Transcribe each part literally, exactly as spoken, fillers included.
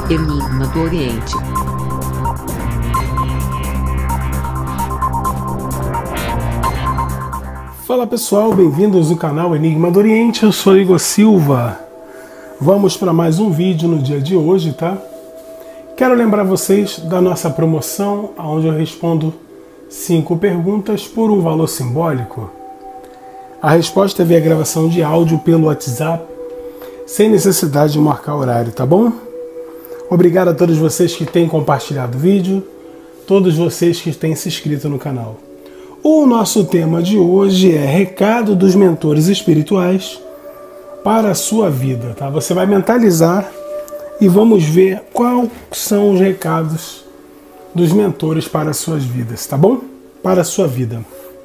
Enigma do Oriente. Fala pessoal, bem-vindos ao canal Enigma do Oriente, eu sou Igor Silva. Vamos para mais um vídeo no dia de hoje, tá? Quero lembrar vocês da nossa promoção, onde eu respondo cinco perguntas por um valor simbólico. A resposta é via gravação de áudio pelo WhatsApp, sem necessidade de marcar horário, tá bom? Obrigado a todos vocês que têm compartilhado o vídeo, todos vocês que têm se inscrito no canal. O nosso tema de hoje é recado dos mentores espirituais para a sua vida, tá? Você vai mentalizar e vamos ver quais são os recados dos mentores para as suas vidas, tá bom? Para a sua vida.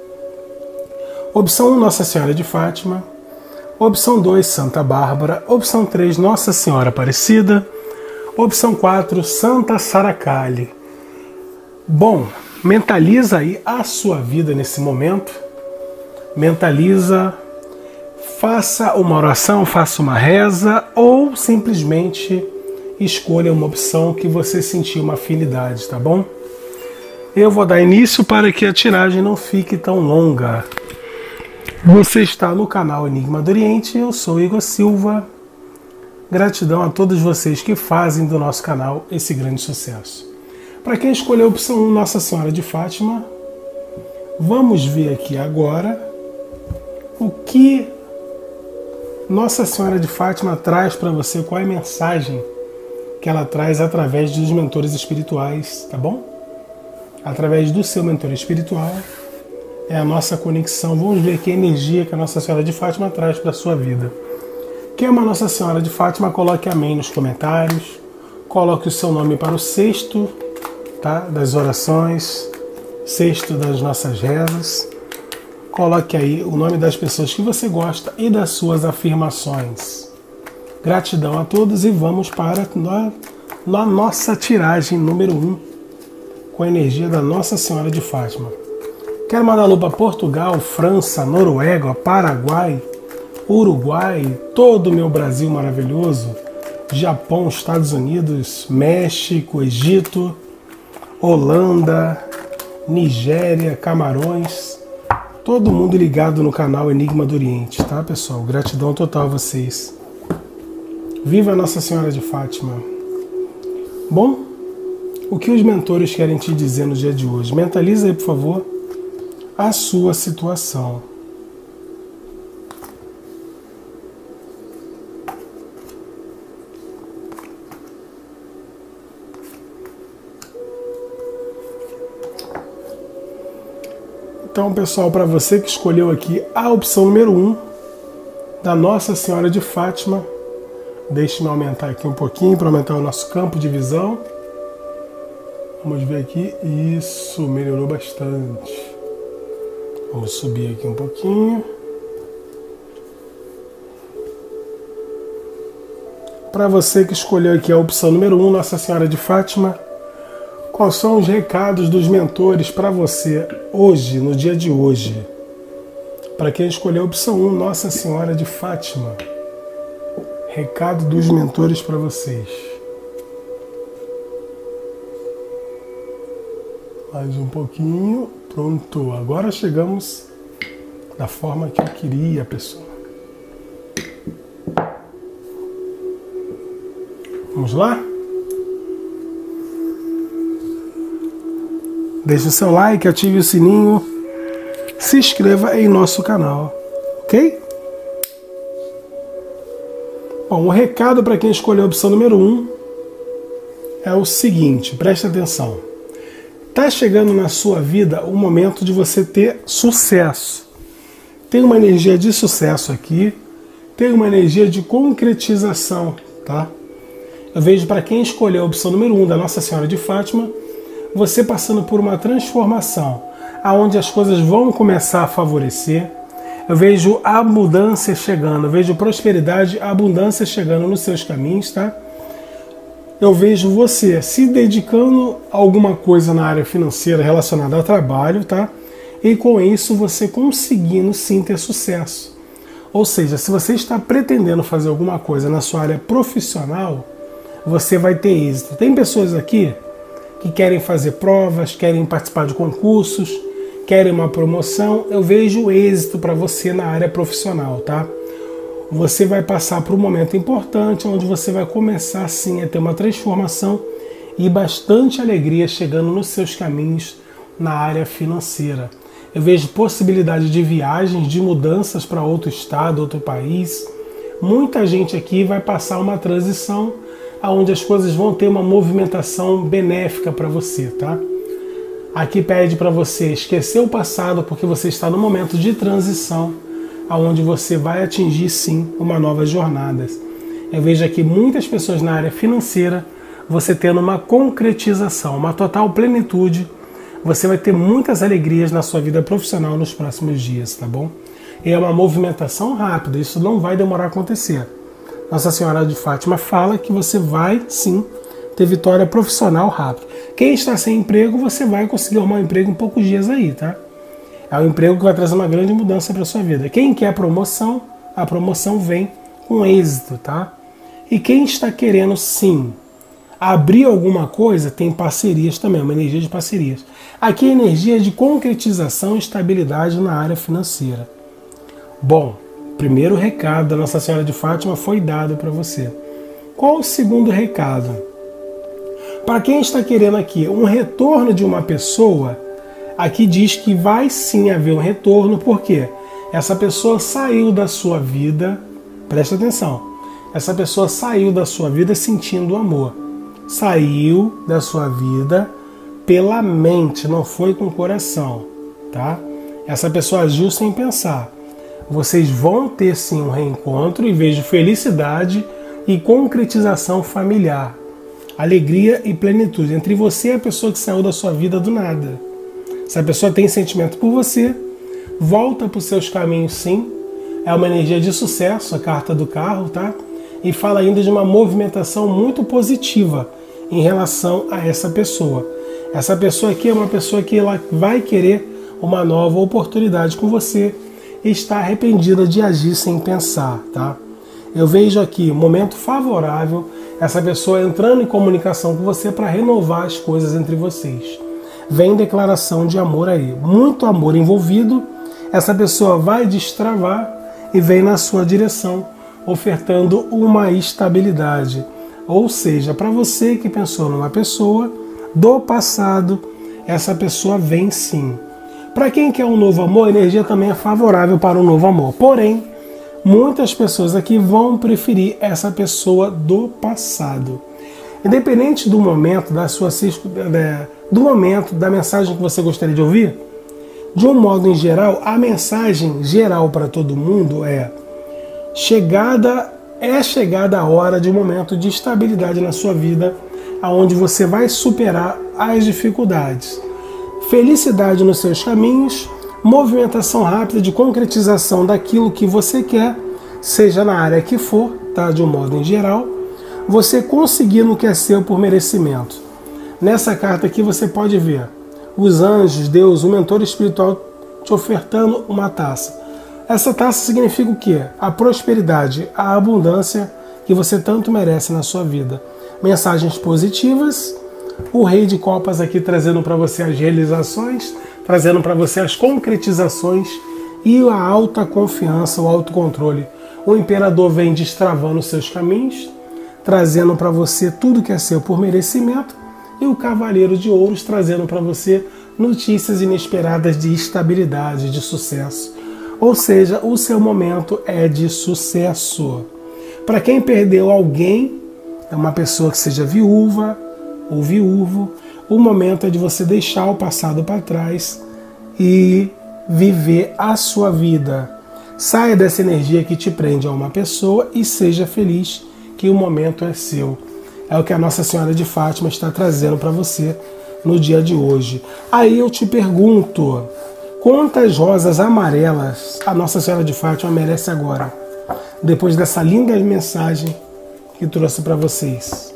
Opção um, Nossa Senhora de Fátima. Opção dois, Santa Bárbara. Opção três, Nossa Senhora Aparecida. Opção quatro, Santa Saracali. Bom, mentaliza aí a sua vida nesse momento. Mentaliza, faça uma oração, faça uma reza ou simplesmente escolha uma opção que você sentir uma afinidade, tá bom? Eu vou dar início para que a tiragem não fique tão longa. Você está no canal Enigma do Oriente, eu sou Igor Silva. Gratidão a todos vocês que fazem do nosso canal esse grande sucesso. Para quem escolheu a opção um, Nossa Senhora de Fátima, vamos ver aqui agora o que Nossa Senhora de Fátima traz para você, qual é a mensagem que ela traz através dos mentores espirituais, tá bom? Através do seu mentor espiritual, é a nossa conexão. Vamos ver que energia que a Nossa Senhora de Fátima traz para a sua vida. Quem é uma Nossa Senhora de Fátima, coloque amém nos comentários, coloque o seu nome para o sexto, tá? Das orações, sexto das nossas rezas. Coloque aí o nome das pessoas que você gosta e das suas afirmações. Gratidão a todos e vamos para a nossa tiragem número um, com a energia da Nossa Senhora de Fátima. Quero mandar alô para Portugal, França, Noruega, Paraguai, Uruguai, todo o meu Brasil maravilhoso, Japão, Estados Unidos, México, Egito, Holanda, Nigéria, Camarões, todo mundo ligado no canal Enigma do Oriente, tá pessoal? Gratidão total a vocês. Viva Nossa Senhora de Fátima. Bom, o que os mentores querem te dizer no dia de hoje? Mentaliza aí, por favor, a sua situação. Então, pessoal, para você que escolheu aqui a opção número um da Nossa Senhora de Fátima, deixe-me aumentar aqui um pouquinho para aumentar o nosso campo de visão. Vamos ver aqui. Isso, melhorou bastante. Vamos subir aqui um pouquinho. Para você que escolheu aqui a opção número um, Nossa Senhora de Fátima, quais são os recados dos mentores para você hoje, no dia de hoje? Para quem escolheu a opção um, Nossa Senhora de Fátima, recado dos mentores para vocês. Mais um pouquinho. Pronto. Agora chegamos da forma que eu queria, pessoal. Vamos lá? Deixe o seu like, ative o sininho, se inscreva em nosso canal, ok? Bom, o recado para quem escolheu a opção número um é o seguinte, preste atenção. Está chegando na sua vida o momento de você ter sucesso. Tem uma energia de sucesso aqui, tem uma energia de concretização, tá? Eu vejo para quem escolheu a opção número um da Nossa Senhora de Fátima, você passando por uma transformação, aonde as coisas vão começar a favorecer. Eu vejo a abundância chegando, eu vejo prosperidade, abundância chegando nos seus caminhos, tá? Eu vejo você se dedicando a alguma coisa na área financeira relacionada ao trabalho, tá? E com isso você conseguindo sim ter sucesso. Ou seja, se você está pretendendo fazer alguma coisa na sua área profissional, você vai ter êxito. Tem pessoas aqui que querem fazer provas, querem participar de concursos, querem uma promoção. Eu vejo êxito para você na área profissional, tá? Você vai passar por um momento importante onde você vai começar sim a ter uma transformação e bastante alegria chegando nos seus caminhos na área financeira. Eu vejo possibilidade de viagens, de mudanças para outro estado, outro país. Muita gente aqui vai passar uma transição onde as coisas vão ter uma movimentação benéfica para você, tá? Aqui pede para você esquecer o passado porque você está no momento de transição, onde você vai atingir sim uma nova jornada. Eu vejo aqui muitas pessoas na área financeira, você tendo uma concretização, uma total plenitude. Você vai ter muitas alegrias na sua vida profissional nos próximos dias, tá bom? E é uma movimentação rápida, isso não vai demorar a acontecer. Nossa Senhora de Fátima fala que você vai sim ter vitória profissional rápido. Quem está sem emprego, você vai conseguir arrumar um emprego em poucos dias aí, tá? É um emprego que vai trazer uma grande mudança para a sua vida. Quem quer promoção, a promoção vem com êxito, tá? E quem está querendo sim abrir alguma coisa, tem parcerias também, uma energia de parcerias. Aqui é energia de concretização e estabilidade na área financeira. Bom, primeiro recado da Nossa Senhora de Fátima foi dado para você. Qual o segundo recado? Para quem está querendo aqui um retorno de uma pessoa, aqui diz que vai sim haver um retorno, porque essa pessoa saiu da sua vida, presta atenção, essa pessoa saiu da sua vida sentindo amor, saiu da sua vida pela mente, não foi com o coração, tá? Essa pessoa agiu sem pensar. Vocês vão ter sim um reencontro e vejo felicidade e concretização familiar, alegria e plenitude entre você e a pessoa que saiu da sua vida do nada. Se a pessoa tem sentimento por você, volta para os seus caminhos sim. É uma energia de sucesso, a carta do carro, tá? E fala ainda de uma movimentação muito positiva em relação a essa pessoa. Essa pessoa aqui é uma pessoa que ela vai querer uma nova oportunidade com você e está arrependida de agir sem pensar, tá? Eu vejo aqui um momento favorável, essa pessoa entrando em comunicação com você para renovar as coisas entre vocês. Vem declaração de amor aí, muito amor envolvido, essa pessoa vai destravar e vem na sua direção, ofertando uma estabilidade. Ou seja, para você que pensou numa pessoa do passado, essa pessoa vem sim. Para quem quer um novo amor, a energia também é favorável para um novo amor. Porém, muitas pessoas aqui vão preferir essa pessoa do passado. Independente do momento, da sua, do momento, da mensagem que você gostaria de ouvir, de um modo em geral, a mensagem geral para todo mundo é chegada, é chegada a hora de um momento de estabilidade na sua vida, onde você vai superar as dificuldades. Felicidade nos seus caminhos, movimentação rápida de concretização daquilo que você quer, seja na área que for, tá? De um modo em geral, você conseguindo o que é seu por merecimento. Nessa carta aqui você pode ver os anjos, Deus, o mentor espiritual te ofertando uma taça. Essa taça significa o quê? A prosperidade, a abundância que você tanto merece na sua vida. Mensagens positivas, o Rei de Copas aqui trazendo para você as realizações, trazendo para você as concretizações e a alta confiança, o autocontrole. O Imperador vem destravando os seus caminhos, trazendo para você tudo que é seu por merecimento, e o Cavaleiro de Ouros trazendo para você notícias inesperadas de estabilidade, de sucesso. Ou seja, o seu momento é de sucesso. Para quem perdeu alguém, é uma pessoa que seja viúva ou viúvo, o momento é de você deixar o passado para trás e viver a sua vida. Saia dessa energia que te prende a uma pessoa e seja feliz, que o momento é seu. É o que a Nossa Senhora de Fátima está trazendo para você no dia de hoje. Aí eu te pergunto, quantas rosas amarelas a Nossa Senhora de Fátima merece agora, depois dessa linda mensagem que trouxe para vocês?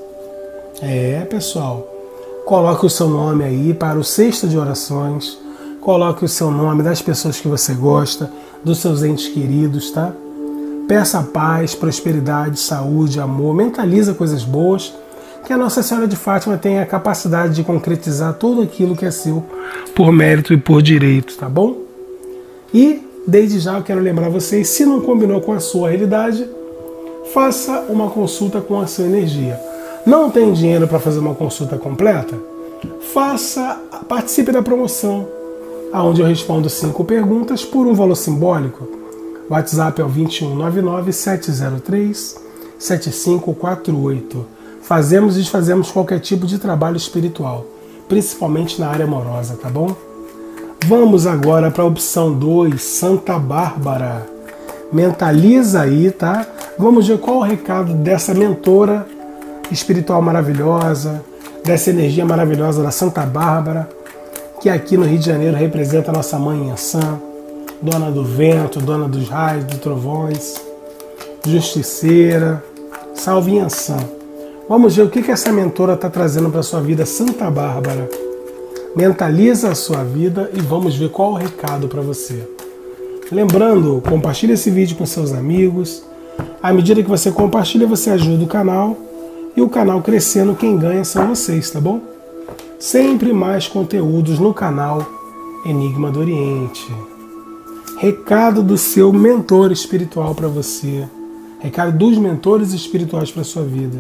É, pessoal, coloque o seu nome aí para o cesto de orações, coloque o seu nome das pessoas que você gosta, dos seus entes queridos, tá? Peça paz, prosperidade, saúde, amor, mentaliza coisas boas, que a Nossa Senhora de Fátima tenha a capacidade de concretizar tudo aquilo que é seu por mérito e por direito, tá bom? E, desde já, eu quero lembrar vocês, se não combinou com a sua realidade, faça uma consulta com a sua energia. Não tem dinheiro para fazer uma consulta completa? Faça, participe da promoção, onde eu respondo cinco perguntas por um valor simbólico. O WhatsApp é o dois um nove nove, sete zero três, sete cinco quatro oito. Fazemos e desfazemos qualquer tipo de trabalho espiritual, principalmente na área amorosa, tá bom? Vamos agora para a opção dois, Santa Bárbara. Mentaliza aí, tá? Vamos ver qual o recado dessa mentora espiritual maravilhosa, dessa energia maravilhosa da Santa Bárbara, que aqui no Rio de Janeiro representa a nossa mãe Iansã, dona do vento, dona dos raios, dos trovões, justiceira, salve Iansã. Vamos ver o que essa mentora está trazendo para a sua vida, Santa Bárbara. Mentaliza a sua vida e vamos ver qual o recado para você. Lembrando, compartilhe esse vídeo com seus amigos. À medida que você compartilha, você ajuda o canal. E o canal crescendo, quem ganha são vocês, tá bom? Sempre mais conteúdos no canal Enigma do Oriente. Recado do seu mentor espiritual para você. Recado dos mentores espirituais para sua vida.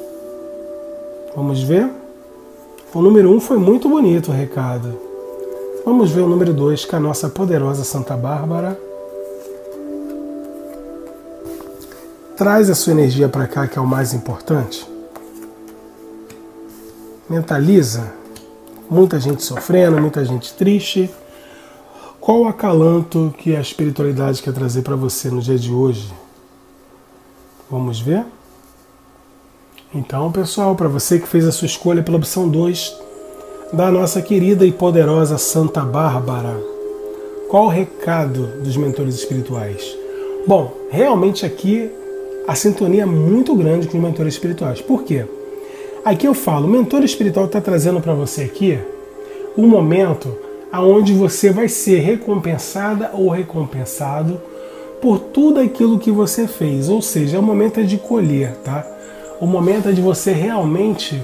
Vamos ver? O número um foi muito bonito o recado. Vamos ver o número dois, com a nossa poderosa Santa Bárbara. Traz a sua energia para cá, que é o mais importante. Mentaliza. Muita gente sofrendo, muita gente triste. Qual o acalanto que a espiritualidade quer trazer para você no dia de hoje? Vamos ver? Então, pessoal, para você que fez a sua escolha pela opção dois, da nossa querida e poderosa Santa Bárbara, qual o recado dos mentores espirituais? Bom, realmente aqui a sintonia é muito grande com os mentores espirituais. Por quê? Aqui eu falo, o mentor espiritual está trazendo para você aqui um momento onde você vai ser recompensada ou recompensado por tudo aquilo que você fez. Ou seja, o momento é de colher, tá? O momento é de você realmente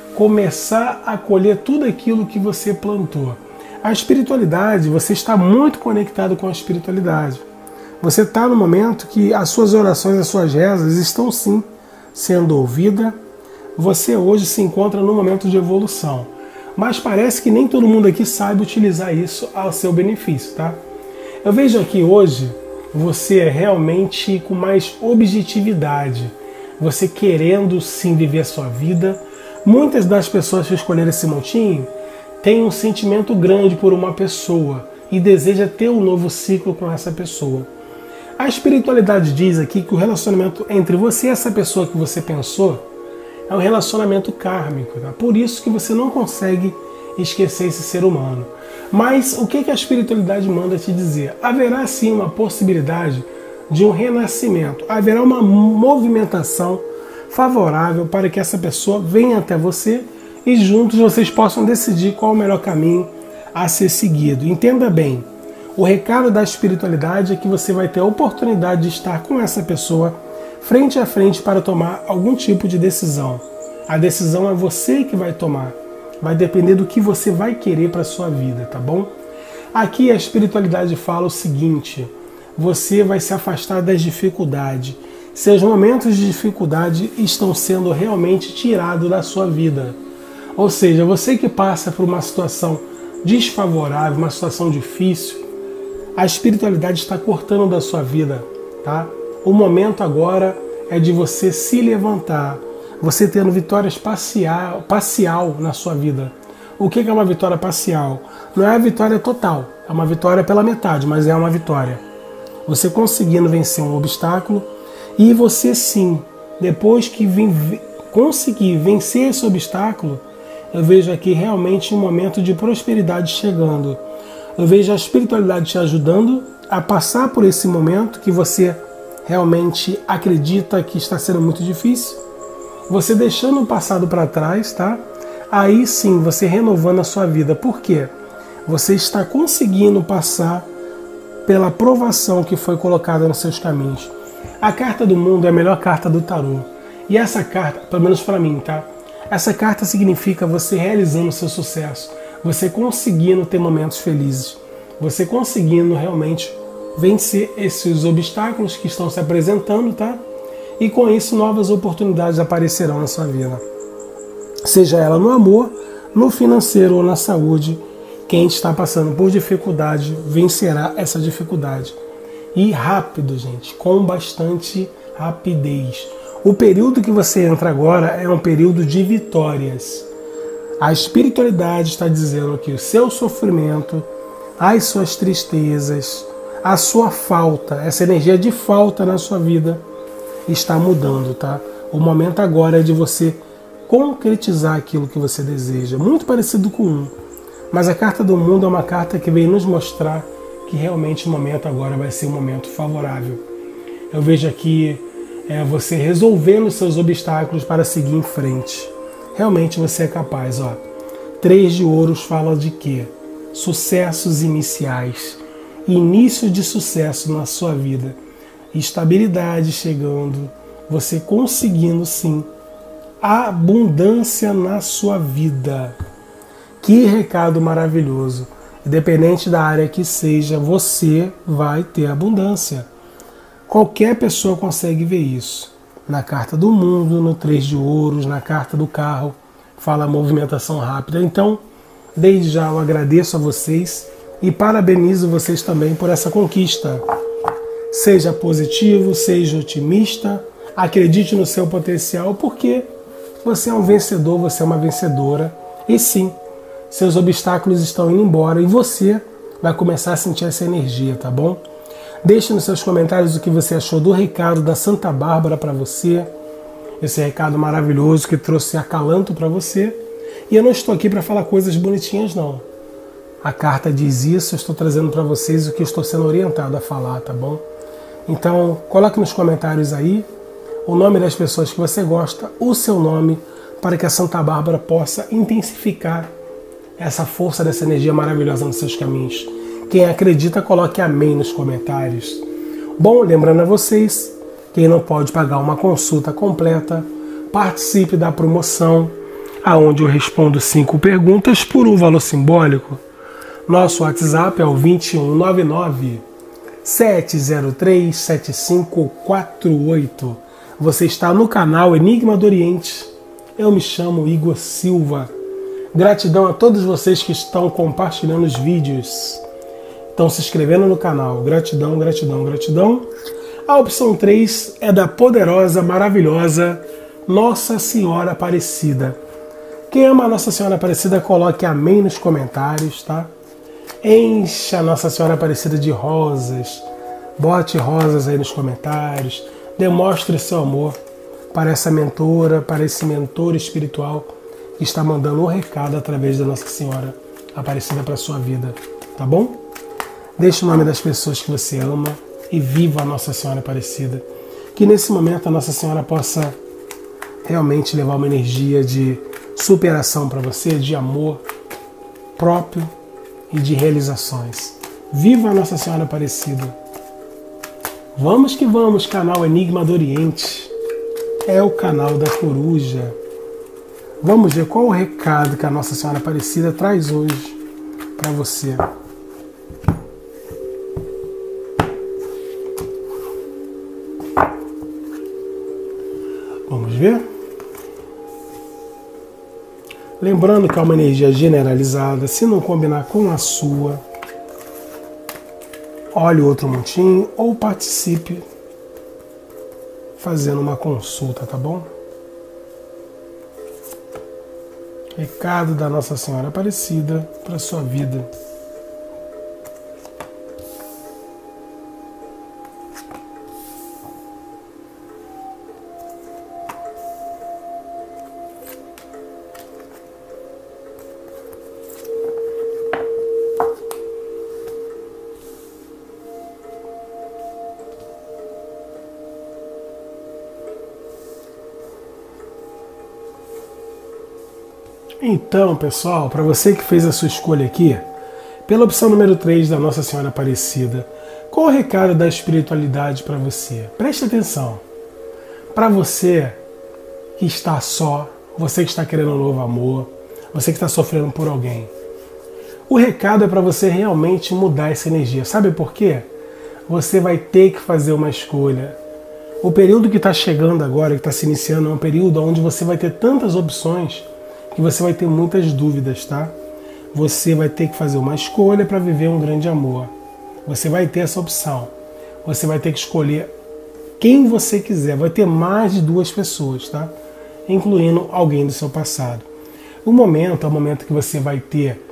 começar a colher tudo aquilo que você plantou. A espiritualidade, você está muito conectado com a espiritualidade. Você está no momento que as suas orações, as suas rezas estão sim sendo ouvidas. Você hoje se encontra num momento de evolução. Mas parece que nem todo mundo aqui sabe utilizar isso ao seu benefício, tá? Eu vejo aqui hoje você é realmente com mais objetividade. Você querendo sim viver a sua vida. Muitas das pessoas que escolheram esse montinho têm um sentimento grande por uma pessoa e deseja ter um novo ciclo com essa pessoa. A espiritualidade diz aqui que o relacionamento entre você e essa pessoa que você pensou é um relacionamento kármico, tá? Por isso que você não consegue esquecer esse ser humano. Mas o que a espiritualidade manda te dizer? Haverá sim uma possibilidade de um renascimento. Haverá uma movimentação favorável para que essa pessoa venha até você e juntos vocês possam decidir qual é o melhor caminho a ser seguido. Entenda bem, o recado da espiritualidade é que você vai ter a oportunidade de estar com essa pessoa frente a frente para tomar algum tipo de decisão. A decisão é você que vai tomar. Vai depender do que você vai querer para a sua vida, tá bom? Aqui a espiritualidade fala o seguinte: você vai se afastar das dificuldades. Seus momentos de dificuldade estão sendo realmente tirados da sua vida. Ou seja, você que passa por uma situação desfavorável, uma situação difícil, a espiritualidade está cortando da sua vida, tá? O momento agora é de você se levantar, você tendo vitórias parcial, parcial na sua vida. O que é uma vitória parcial? Não é a vitória total, é uma vitória pela metade, mas é uma vitória. Você conseguindo vencer um obstáculo e você sim, depois que vem, conseguir vencer esse obstáculo, eu vejo aqui realmente um momento de prosperidade chegando. Eu vejo a espiritualidade te ajudando a passar por esse momento que você realmente acredita que está sendo muito difícil. Você deixando o passado para trás, tá? Aí sim, você renovando a sua vida. Por quê? Você está conseguindo passar pela provação que foi colocada nos seus caminhos. A carta do mundo é a melhor carta do tarô. E essa carta, pelo menos para mim, tá? Essa carta significa você realizando o seu sucesso, você conseguindo ter momentos felizes, você conseguindo realmente vencer esses obstáculos que estão se apresentando, tá? E com isso novas oportunidades aparecerão na sua vida. Seja ela no amor, no financeiro ou na saúde, quem está passando por dificuldade vencerá essa dificuldade. E rápido, gente, com bastante rapidez. O período que você entra agora é um período de vitórias. A espiritualidade está dizendo que o seu sofrimento, as suas tristezas, a sua falta, essa energia de falta na sua vida está mudando, tá? O momento agora é de você concretizar aquilo que você deseja. Muito parecido com um. Mas a carta do mundo é uma carta que vem nos mostrar que realmente o momento agora vai ser um momento favorável. Eu vejo aqui é, você resolvendo os seus obstáculos para seguir em frente. Realmente você é capaz, ó. Três de ouros fala de quê? Sucessos iniciais. Início de sucesso na sua vida. Estabilidade chegando. Você conseguindo, sim, abundância na sua vida. Que recado maravilhoso. Independente da área que seja, você vai ter abundância. Qualquer pessoa consegue ver isso. Na carta do mundo, no três de ouros, na carta do carro, fala movimentação rápida. Então, desde já eu agradeço a vocês e parabenizo vocês também por essa conquista. Seja positivo, seja otimista, acredite no seu potencial, porque você é um vencedor, você é uma vencedora. E sim, seus obstáculos estão indo embora e você vai começar a sentir essa energia, tá bom? Deixe nos seus comentários o que você achou do recado da Santa Bárbara para você. Esse recado maravilhoso que trouxe acalanto para você. E eu não estou aqui para falar coisas bonitinhas, não. A carta diz isso, eu estou trazendo para vocês o que eu estou sendo orientado a falar, tá bom? Então, coloque nos comentários aí o nome das pessoas que você gosta, o seu nome, para que a Santa Bárbara possa intensificar essa força dessa energia maravilhosa nos seus caminhos. Quem acredita, coloque amém nos comentários. Bom, lembrando a vocês, quem não pode pagar uma consulta completa, participe da promoção, aonde eu respondo cinco perguntas por um valor simbólico. Nosso WhatsApp é o dois um nove nove, sete zero três, sete cinco quatro oito. Você está no canal Enigma do Oriente. Eu me chamo Igor Silva. Gratidão a todos vocês que estão compartilhando os vídeos. Estão se inscrevendo no canal. Gratidão, gratidão, gratidão. A opção três é da poderosa, maravilhosa Nossa Senhora Aparecida. Quem ama a Nossa Senhora Aparecida, coloque amém nos comentários, tá? Encha a Nossa Senhora Aparecida de rosas. Bote rosas aí nos comentários. Demonstre seu amor para essa mentora, para esse mentor espiritual que está mandando um recado através da Nossa Senhora Aparecida para a sua vida, tá bom? Deixe o nome das pessoas que você ama e viva a Nossa Senhora Aparecida. Que nesse momento a Nossa Senhora possa realmente levar uma energia de superação para você, de amor próprio e de realizações. Viva a Nossa Senhora Aparecida! Vamos que vamos, canal Enigma do Oriente. É o canal da coruja. Vamos ver qual o recado que a Nossa Senhora Aparecida traz hoje para você. Vamos ver? Lembrando que é uma energia generalizada, se não combinar com a sua, olhe outro montinho ou participe fazendo uma consulta, tá bom? Recado da Nossa Senhora Aparecida para a sua vida. Então, pessoal, para você que fez a sua escolha aqui, pela opção número três da Nossa Senhora Aparecida, qual o recado da espiritualidade para você? Preste atenção. Para você que está só, você que está querendo um novo amor, você que está sofrendo por alguém. O recado é para você realmente mudar essa energia. Sabe por quê? Você vai ter que fazer uma escolha. O período que está chegando agora, que está se iniciando, é um período onde você vai ter tantas opções que você vai ter muitas dúvidas, tá? Você vai ter que fazer uma escolha para viver um grande amor. Você vai ter essa opção. Você vai ter que escolher quem você quiser. Vai ter mais de duas pessoas, tá? Incluindo alguém do seu passado. O momento é o momento que você vai ter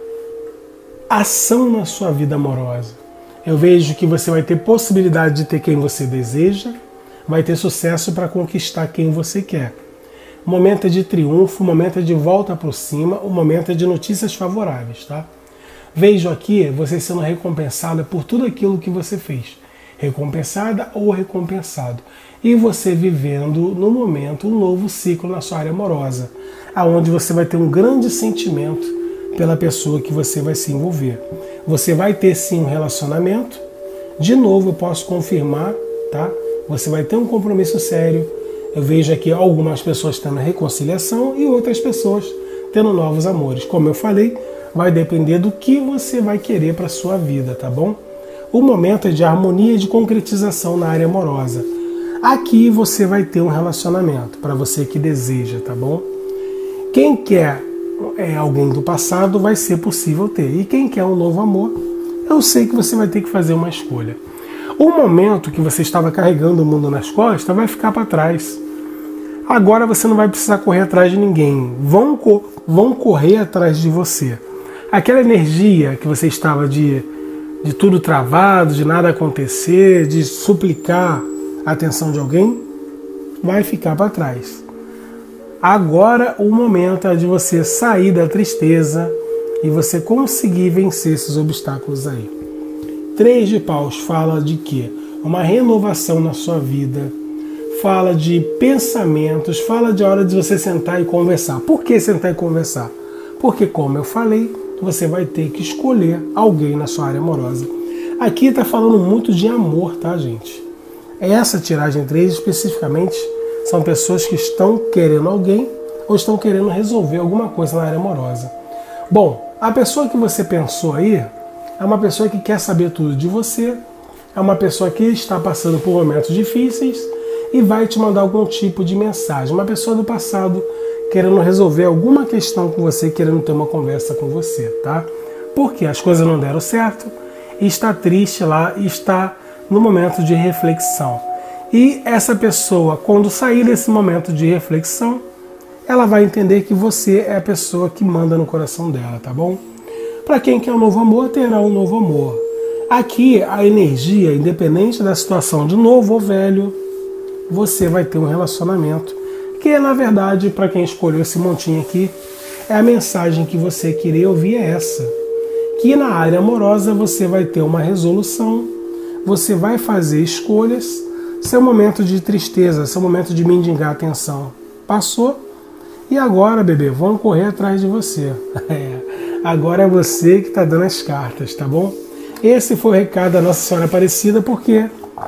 ação na sua vida amorosa. Eu vejo que você vai ter possibilidade de ter quem você deseja, vai ter sucesso para conquistar quem você quer. O momento é de triunfo, o momento é de volta por cima, o momento é de notícias favoráveis, tá? Vejo aqui você sendo recompensada por tudo aquilo que você fez. Recompensada ou recompensado. E você vivendo, no momento, um novo ciclo na sua área amorosa, aonde você vai ter um grande sentimento pela pessoa que você vai se envolver. Você vai ter sim um relacionamento. De novo, eu posso confirmar, tá? Você vai ter um compromisso sério. Eu vejo aqui algumas pessoas tendo reconciliação e outras pessoas tendo novos amores. Como eu falei, vai depender do que você vai querer para a sua vida, tá bom? O momento é de harmonia e de concretização na área amorosa. Aqui você vai ter um relacionamento, para você que deseja, tá bom? Quem quer é, alguém do passado, vai ser possível ter. E quem quer um novo amor, eu sei que você vai ter que fazer uma escolha. O momento que você estava carregando o mundo nas costas vai ficar para trás. Agora você não vai precisar correr atrás de ninguém. Vão, co vão correr atrás de você. Aquela energia que você estava de, de tudo travado, de nada acontecer, de suplicar a atenção de alguém, vai ficar para trás. Agora o momento é de você sair da tristeza e você conseguir vencer esses obstáculos aí. Três de paus fala de quê? Uma renovação na sua vida, fala de pensamentos, fala de hora de você sentar e conversar. Por que sentar e conversar? Porque, como eu falei, você vai ter que escolher alguém na sua área amorosa. Aqui está falando muito de amor, tá, gente? Essa tiragem três especificamente são pessoas que estão querendo alguém ou estão querendo resolver alguma coisa na área amorosa. Bom, a pessoa que você pensou aí é uma pessoa que quer saber tudo de você, é uma pessoa que está passando por momentos difíceis e vai te mandar algum tipo de mensagem. Uma pessoa do passado querendo resolver alguma questão com você, querendo ter uma conversa com você, tá? Porque as coisas não deram certo e está triste lá e está no momento de reflexão. E essa pessoa, quando sair desse momento de reflexão, ela vai entender que você é a pessoa que manda no coração dela, tá bom? Para quem quer um novo amor, terá um novo amor. Aqui, a energia, independente da situação de novo ou velho, você vai ter um relacionamento, que na verdade, para quem escolheu esse montinho aqui, é a mensagem que você queria ouvir é essa. Que na área amorosa você vai ter uma resolução, você vai fazer escolhas. Seu momento de tristeza, seu momento de mendigar atenção passou e agora, bebê, vão correr atrás de você. É, agora é você que está dando as cartas, tá bom? Esse foi o recado da Nossa Senhora Aparecida, porque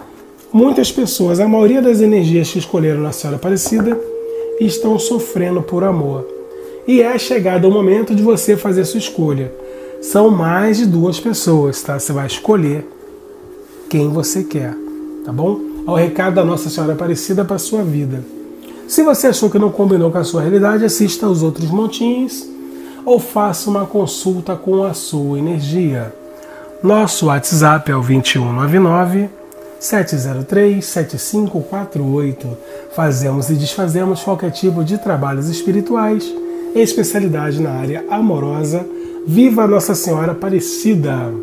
muitas pessoas, a maioria das energias que escolheram Nossa Senhora Aparecida, estão sofrendo por amor. E é chegado o momento de você fazer sua escolha. São mais de duas pessoas, tá? Você vai escolher quem você quer, tá bom? Ao recado da Nossa Senhora Aparecida para a sua vida. Se você achou que não combinou com a sua realidade, assista aos outros montinhos ou faça uma consulta com a sua energia. Nosso WhatsApp é o vinte e um nove nove, sete zero três, sete cinco quatro oito. Fazemos e desfazemos qualquer tipo de trabalhos espirituais, especialidade na área amorosa. Viva Nossa Senhora Aparecida!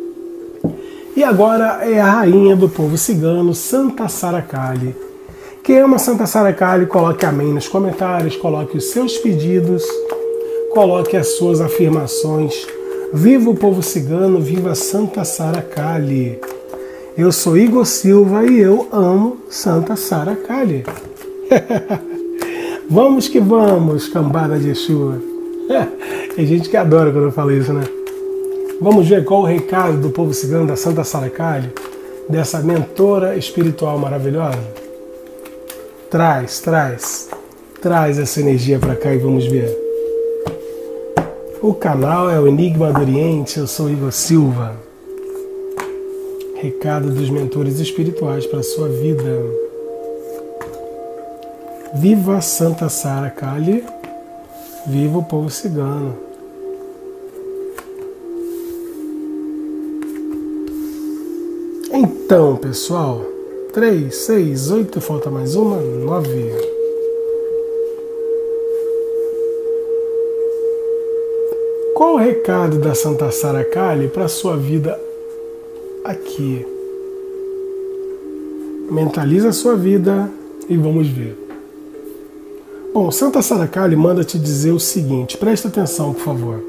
E agora é a rainha do povo cigano, Santa Sara Kali. Quem ama Santa Sara Kali, coloque amém nos comentários, coloque os seus pedidos, coloque as suas afirmações. Viva o povo cigano, viva Santa Sara Kali. Eu sou Igor Silva e eu amo Santa Sara Kali. Vamos que vamos, cambada de Exu. Tem gente que adora quando eu falo isso, né? Vamos ver qual o recado do povo cigano da Santa Sara Kali, dessa mentora espiritual maravilhosa? Traz, traz. Traz essa energia para cá e vamos ver. O canal é o Enigma do Oriente, eu sou Igor Silva. Recado dos mentores espirituais para a sua vida. Viva Santa Sara Kali, viva o povo cigano. Então, pessoal, três, seis, oito, falta mais uma, nove. Qual o recado da Santa Sara Kali para a sua vida aqui? Mentaliza a sua vida e vamos ver. Bom, Santa Sara Kali manda te dizer o seguinte, presta atenção, por favor.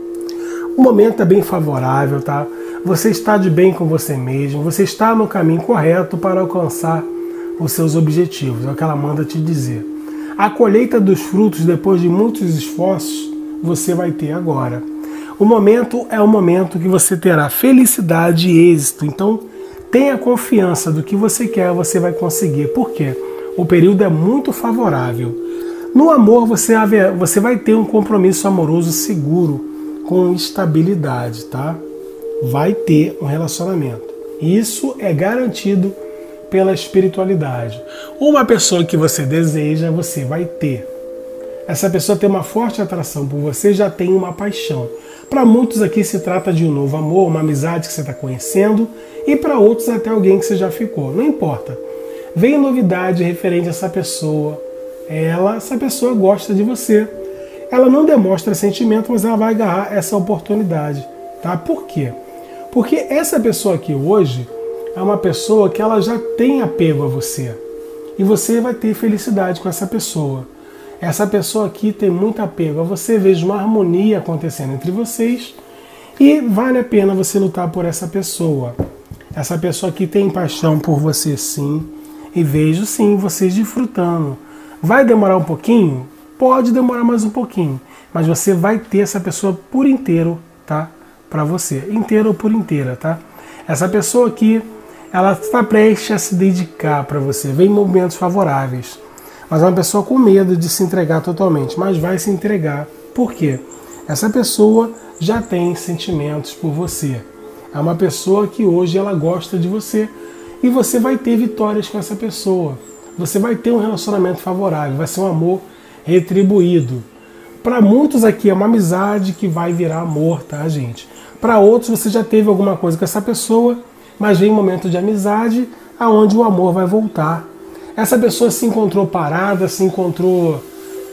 O momento é bem favorável, tá? Você está de bem com você mesmo, você está no caminho correto para alcançar os seus objetivos, é o que ela manda te dizer. A colheita dos frutos, depois de muitos esforços, você vai ter agora. O momento é o momento que você terá felicidade e êxito. Então, tenha confiança do que você quer, você vai conseguir. Por quê? O período é muito favorável. No amor, você, você vai ter um compromisso amoroso seguro, com estabilidade, tá? Vai ter um relacionamento. Isso é garantido pela espiritualidade. Uma pessoa que você deseja, você vai ter. Essa pessoa tem uma forte atração por você, já tem uma paixão. Para muitos aqui se trata de um novo amor, uma amizade que você está conhecendo, e para outros até alguém que você já ficou. Não importa. Vem novidade referente a essa pessoa. Ela, essa pessoa gosta de você. Ela não demonstra sentimento, mas ela vai agarrar essa oportunidade. Tá? Por quê? Porque essa pessoa aqui hoje é uma pessoa que ela já tem apego a você. E você vai ter felicidade com essa pessoa. Essa pessoa aqui tem muito apego a você, vejo uma harmonia acontecendo entre vocês e vale a pena você lutar por essa pessoa. Essa pessoa aqui tem paixão por você sim e vejo sim vocês desfrutando. Vai demorar um pouquinho? Pode demorar mais um pouquinho, mas você vai ter essa pessoa por inteiro, tá? Para você, inteiro ou por inteira, tá? Essa pessoa aqui, ela está prestes a se dedicar para você, vem em momentos favoráveis. Mas é uma pessoa com medo de se entregar totalmente, mas vai se entregar. Por quê? Essa pessoa já tem sentimentos por você. É uma pessoa que hoje ela gosta de você e você vai ter vitórias com essa pessoa. Você vai ter um relacionamento favorável, vai ser um amor retribuído. Para muitos aqui é uma amizade que vai virar amor, tá, gente? Para outros você já teve alguma coisa com essa pessoa, mas vem um momento de amizade aonde o amor vai voltar. Essa pessoa se encontrou parada, se encontrou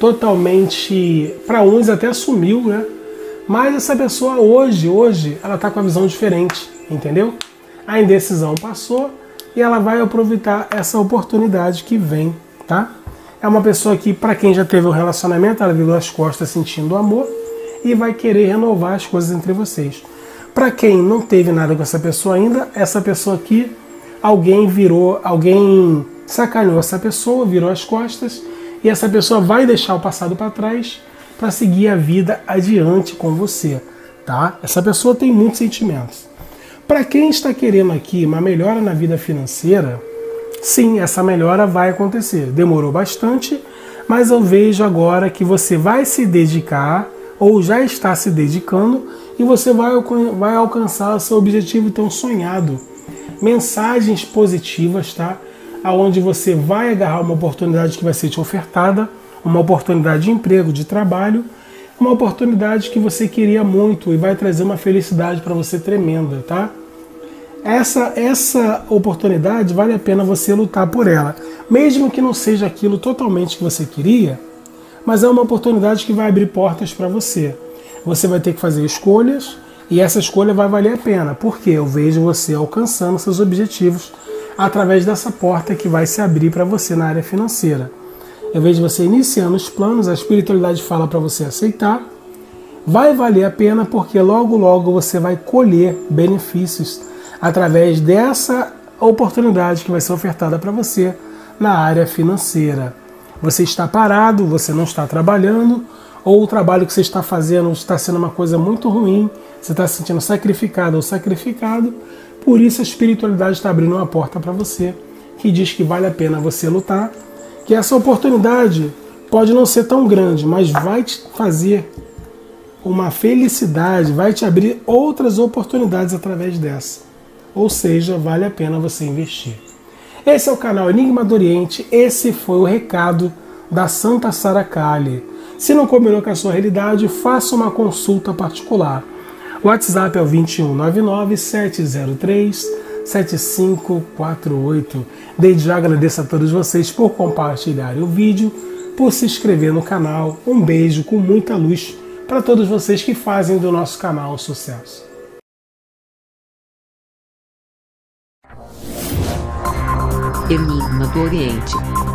totalmente, para uns até sumiu, né? Mas essa pessoa hoje, hoje, ela está com a visão diferente, entendeu? A indecisão passou e ela vai aproveitar essa oportunidade que vem, tá? É uma pessoa que, para quem já teve um relacionamento, ela virou as costas sentindo amor e vai querer renovar as coisas entre vocês. Para quem não teve nada com essa pessoa ainda, essa pessoa aqui, alguém virou, alguém sacaneou essa pessoa, virou as costas e essa pessoa vai deixar o passado para trás para seguir a vida adiante com você, tá? Essa pessoa tem muitos sentimentos. Para quem está querendo aqui uma melhora na vida financeira, sim, essa melhora vai acontecer. Demorou bastante, mas eu vejo agora que você vai se dedicar ou já está se dedicando e você vai, vai alcançar o seu objetivo tão sonhado. Mensagens positivas, tá? Aonde você vai agarrar uma oportunidade que vai ser te ofertada, uma oportunidade de emprego, de trabalho, uma oportunidade que você queria muito e vai trazer uma felicidade para você tremenda, tá? Essa, essa oportunidade vale a pena você lutar por ela, mesmo que não seja aquilo totalmente que você queria, mas é uma oportunidade que vai abrir portas para você. Você vai ter que fazer escolhas e essa escolha vai valer a pena, porque eu vejo você alcançando seus objetivos através dessa porta que vai se abrir para você na área financeira. Eu vejo você iniciando os planos, a espiritualidade fala para você aceitar, vai valer a pena porque logo logo você vai colher benefícios através dessa oportunidade que vai ser ofertada para você na área financeira. Você está parado, você não está trabalhando, ou o trabalho que você está fazendo está sendo uma coisa muito ruim, você está se sentindo sacrificado ou sacrificado, por isso a espiritualidade está abrindo uma porta para você, que diz que vale a pena você lutar, que essa oportunidade pode não ser tão grande, mas vai te fazer uma felicidade, vai te abrir outras oportunidades através dessa. Ou seja, vale a pena você investir. Esse é o canal Enigma do Oriente, esse foi o recado da Santa Sara Kali. Se não combinou com a sua realidade, faça uma consulta particular. O WhatsApp é o vinte e um, nove nove, sete zero três, sete cinco quatro oito. Desde já agradeço a todos vocês por compartilharem o vídeo, por se inscrever no canal. Um beijo com muita luz para todos vocês que fazem do nosso canal um sucesso. Enigma do Oriente.